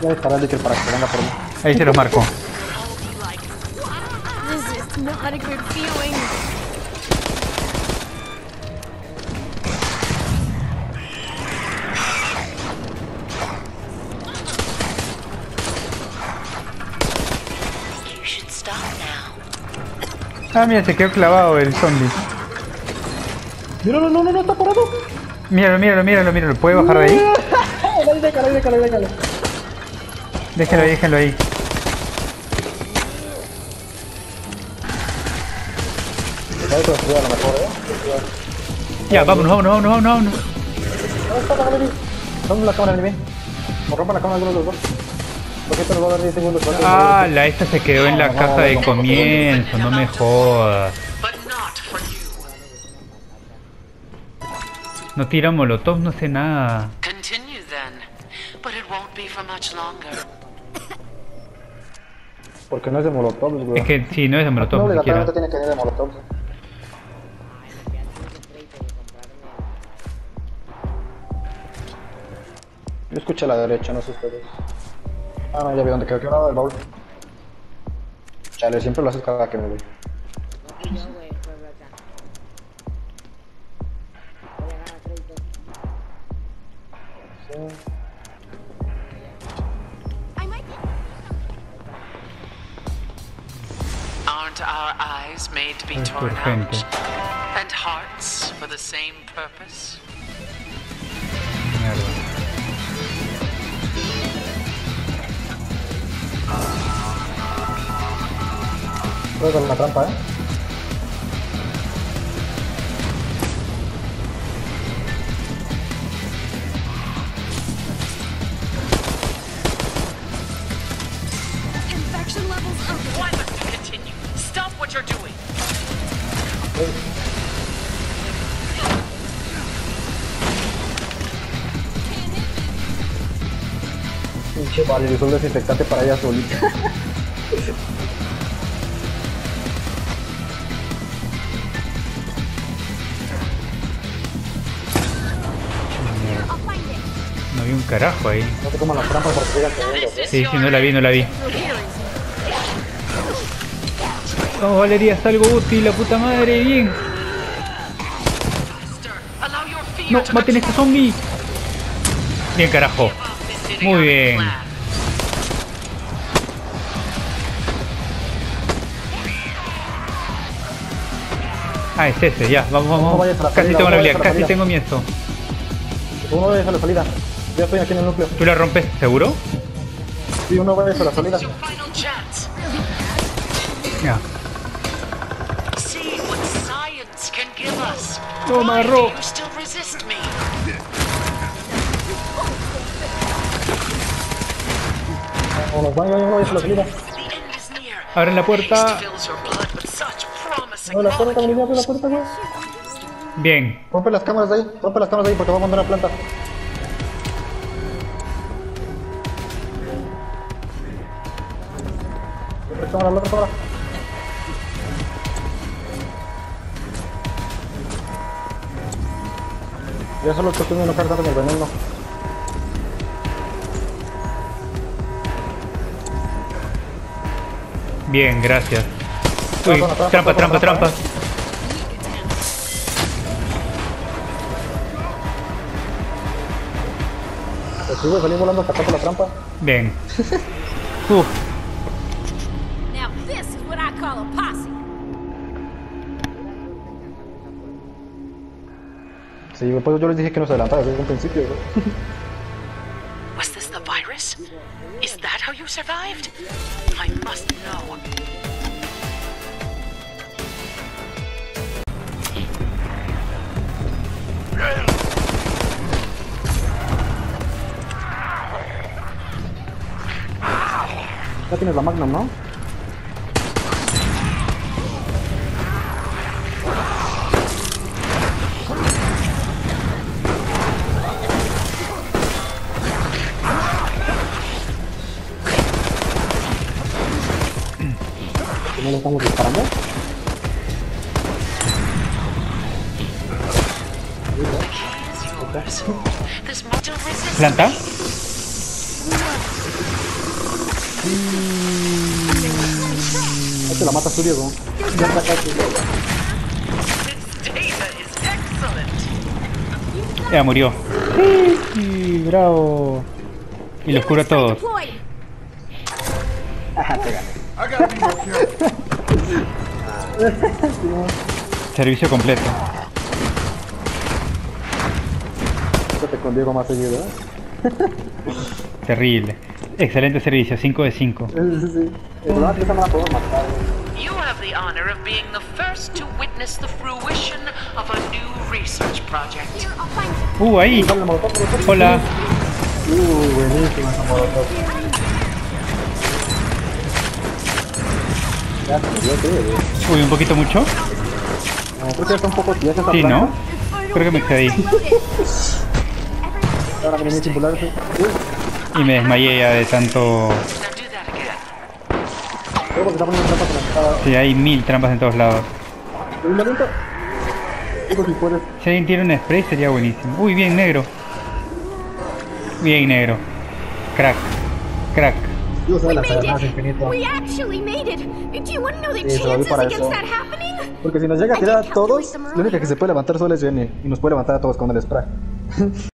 Voy a disparar al Licker para que venga por mí. Ahí se los marco. This is not a good feeling. You should stop now. Ah, mira, se quedó clavado el zombie. Míralo, no, está parado. Míralo. ¿Puede bajar de ahí? Déjalo. Déjenlo ahí. Ahí te lo a lo mejor, Ya, vámonos. Rompe la cámara, anime. O rompa la cámara alguno de los dos. Porque esto nos va a dar 10 segundos. Ah, esta se quedó en la casa de comienzo, no me jodas. But not for you. No tira molotov, no sé nada. Continue then, but it won't be for much longer. Porque no es de molotov, güey. Es que sí, no es de No molotov ni siquiera. obligatoriamente tiene que ir de molotov. Yo escuché a la derecha, no sé ustedes. Ah, no, ya vi dónde quedó. ¿Qué lado del baúl? Chale, siempre lo haces cada que me voy. Aren't our eyes made to be Es torn urgente. out? And hearts for the same purpose? Mierda. Voy con la trampa, Infection levels are Why must you continue? Stop what you're doing. Pinche vale, uso el desinfectante para ella solita. I'll find it. No vi un carajo ahí. No te coman las trampas porque sigan teniendo. This is Sí, your no la vi. Here is Oh, Valeria, es algo útil, la puta madre, bien. master. Allow your fear No, to maten a este zombie. Bien, carajo. this Muy bien. plan. Ah, es ese, ya, No vamos. vayas a la Casi salida, tengo la no habilidad, vayas a la casi salida. tengo mi esto. Uno vaya a la salida. Ya estoy aquí en el núcleo. ¿Tú la rompes, seguro? Sí, uno vaya a la salida. Your final chance. Ya. See what science can give us. Toma, Why Ro. do you still resist me? Vámonos, vaya a la salida. The end is near. Abren la puerta. Haste fills your blood with such promising Abre la puerta, knowledge. Camila, abre la puerta, güey. Bien. Rompe las cámaras de ahí porque va a mandar a planta. La otra cámara. Ya solo estoy teniendo que tanto en el veneno. Bien, gracias. Uy, trampa. Pues sí, güey, salí volando hasta acá por la trampa. Bien. now this is what I call a posse. Sí, pues yo les dije que nos adelantara desde un principio, güey. Was this the virus? Is that how you survived? I must know. Ya tienes la Magnum, ¿no? ¿No le estamos disparando? This model resistance. ¿Planta? Este la matas tú, Diego. Ya está acá, This data is excellent. Ya murió. Sí, bravo. Y los curo a todos. Deployed. Ajá, te gané. Servicio completo. Te con Diego más seguido, ¿eh? Terrible. Excelente servicio, 5 de 5. Sí. El problema es que esa no la podemos matar. You have the honor of being the first to witness the fruition of a new research project. Here, I'll find you. Ahí. Dale, molotov. Hola. Buenísima esa molotov. Ya se murió, creo. Uy, un poquito mucho. No, creo que está un poco tiesa esa Sí, planta. ¿no? Creo que me excedí. Ahora viene mi singular. Y me desmayé ya de tanto... Now do that again. Creo que está poniendo trampas en la entrada. Sí, hay 1000 trampas en todos lados. Un momento. Digo, si puedes. Si alguien tiene un spray sería buenísimo. Uy, bien negro. Bien negro. Crack. Crack. Digo, se va a We lanzar made más it. infinito. We actually made it. Do you want to know the Sí, se lo vi chances para against eso. that happening? Porque si nos llega a I tirar did a todos, calculate them la única que se puede levantar solo es Jenny. Y nos puede levantar a todos con el spray.